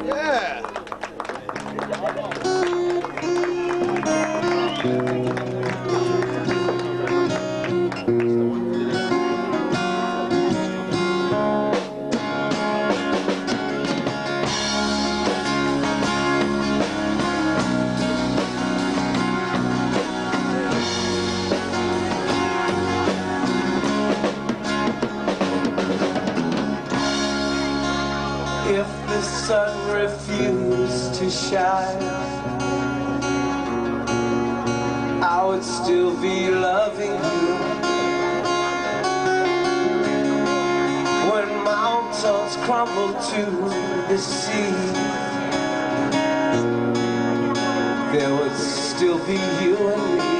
Yeah. If the sun refused to shine, I would still be loving you. When mountains crumble to the sea, there would still be you and me.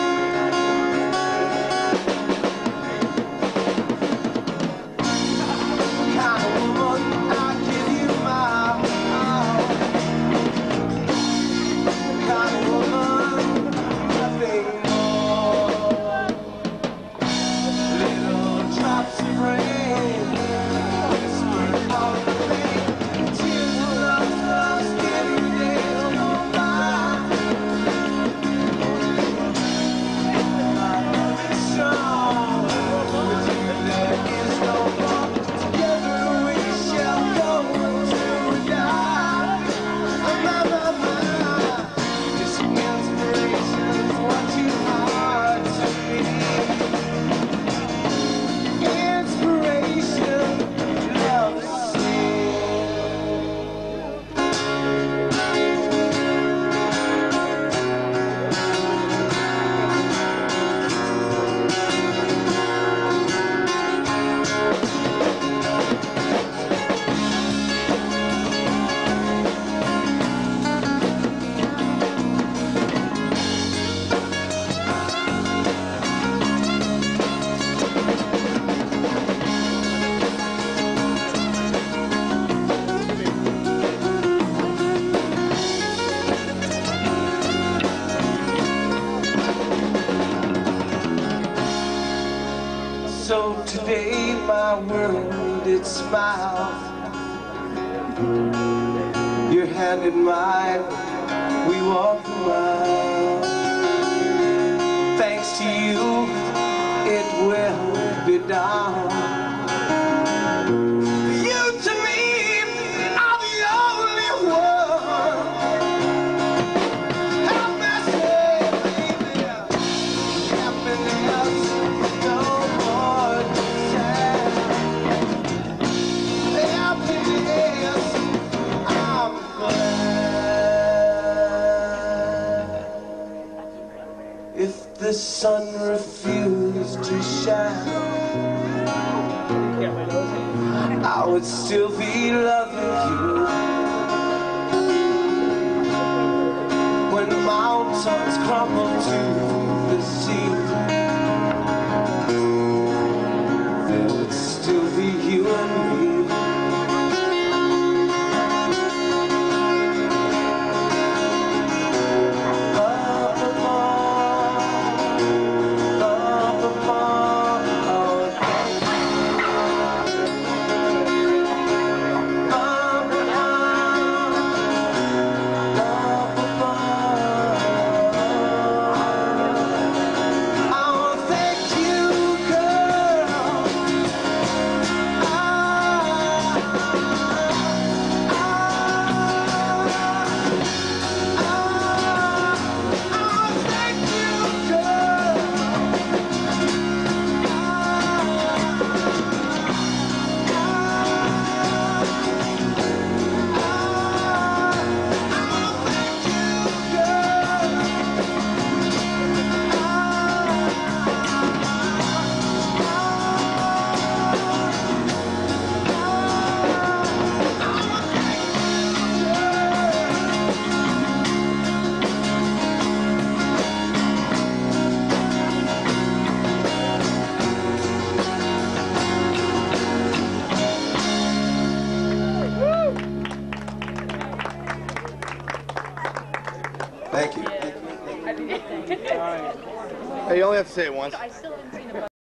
So today my world, it smiles. Your hand in mine, we walk the mile. Thanks to you, it will be done. You to me are the only one. Have mercy, baby. Happiness. If the sun refused to shine, I would still be loving you. When mountains crumble to the sea, there would still be you and me. Thank you. Hey, you only have to say it once.